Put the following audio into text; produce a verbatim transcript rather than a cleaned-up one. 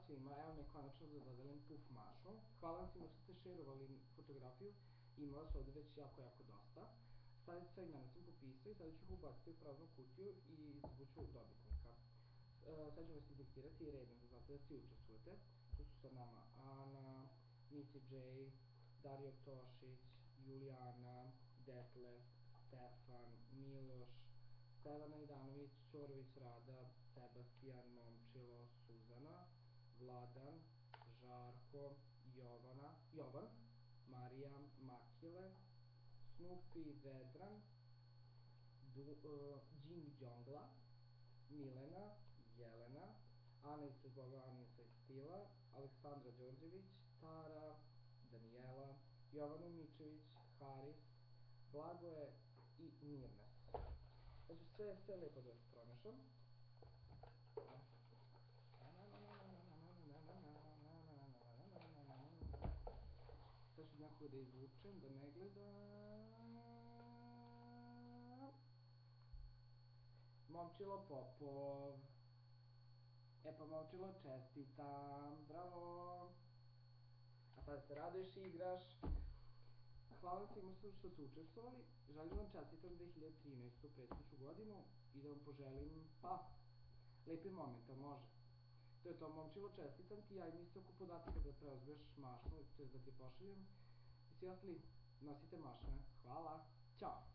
svima, evo mi konačno da dodelim puf mašnu. Hvala vam svima što ste šerovali fotografiju, imala su ovde već jako, jako dosta. Sada sve imena sam popisao i sada ću ih ubaciti u praznu kutiju i izvuću dobitnika. Sad ću vas izdiktirati redom, da znate da svi učestvujete. Tu su sa nama Ana, Nici J, Dario Tošić, Julijana, Detlef, Stefan, Miloš, Stevana Idanović, Ćorović Rada, Sebastijan, Momčilo, Suzana, Vladan, Žarko, Jovana, Jovan, Marija, Makile, Snupi, Vedran, Džing Džongla, Milena, Jelena, Ana iz Boga, Ana iz Stila, Aleksandra Đorđević, Tara, Danijela, Jovana Mičević, Haris, Blagoje i Mirnes. Znači sve, sve lepo da vas promešam. Sad ću nekako da izvučem, da ne gledam. Momčilo Popov. E pa Momčilo, čestitam, bravo. A sada se raduješ i igraš. Hvala svima što su učestvovali. Želim vam čestitam dve hiljade trinaestu prethodnu godinu i da vam poželim, pa, lepi moment, a može. To je to, Momčilo, čestitam ti, ja im isto oko podatika da preozbeš mašnu, to je da ti pošaljem. I svi ostali nosite mašne. Hvala, ćao!